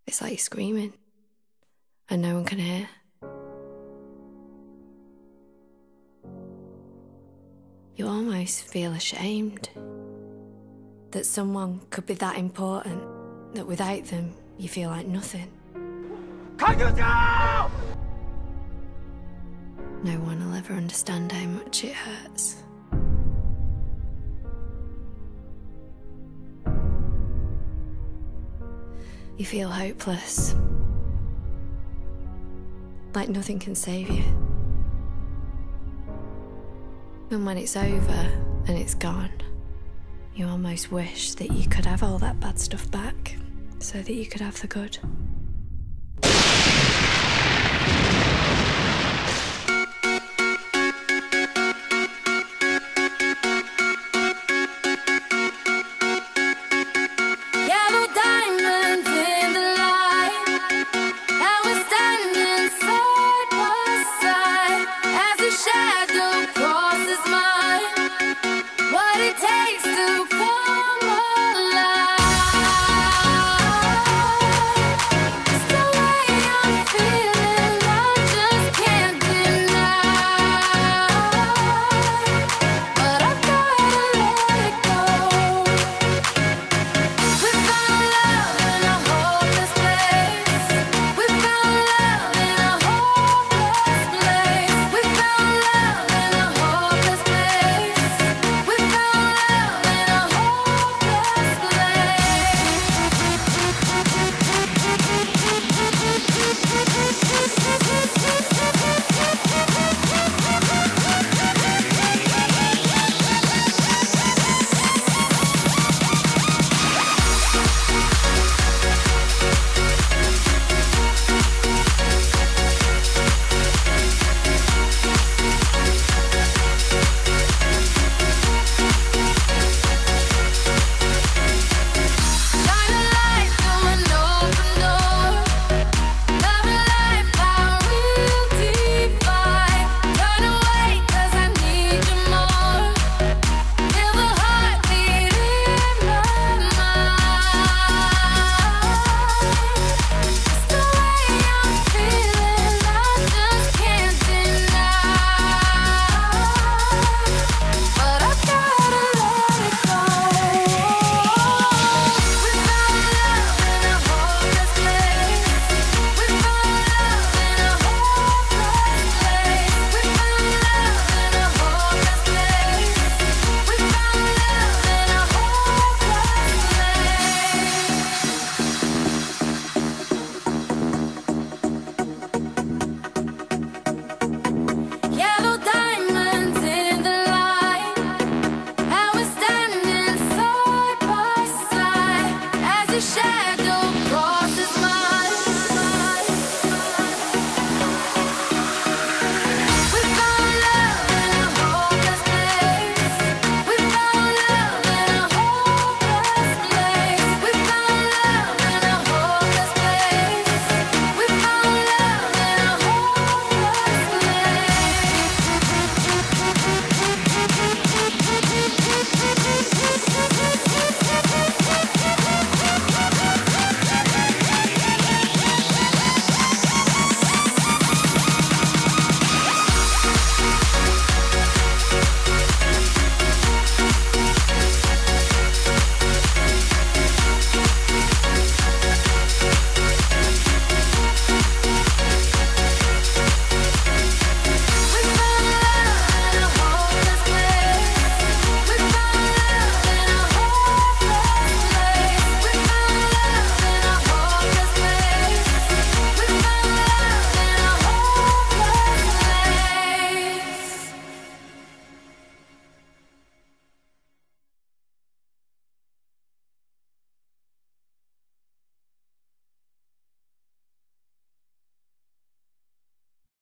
It's like you're screaming and no one can hear. You almost feel ashamed that someone could be that important, that without them you feel like nothing. Can you do? No one will ever understand how much it hurts. You feel hopeless, like nothing can save you. And when it's over and it's gone, you almost wish that you could have all that bad stuff back so that you could have the good. Shadow